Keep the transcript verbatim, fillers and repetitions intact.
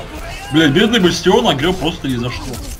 Блять, бедный бастион огреб просто ни за что.